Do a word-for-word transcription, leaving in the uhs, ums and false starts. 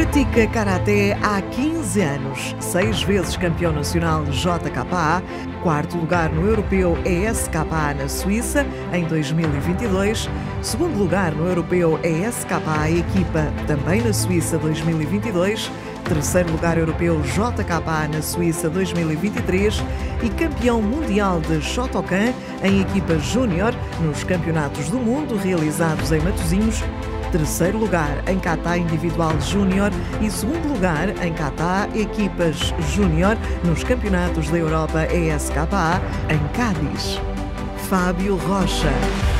Pratica Karaté há quinze anos, seis vezes campeão nacional J K A, quarto lugar no Europeu E S K A na Suíça em dois mil e vinte e dois, segundo lugar no Europeu E S K A equipa também na Suíça dois mil e vinte e dois, terceiro lugar europeu J K A na Suíça dois mil e vinte e três e campeão mundial de Shotokan em equipa júnior nos Campeonatos do Mundo realizados em Matosinhos, terceiro lugar em kata individual júnior e segundo lugar em kata equipas júnior nos Campeonatos da Europa E S K A em Cádiz. Fábio Rocha.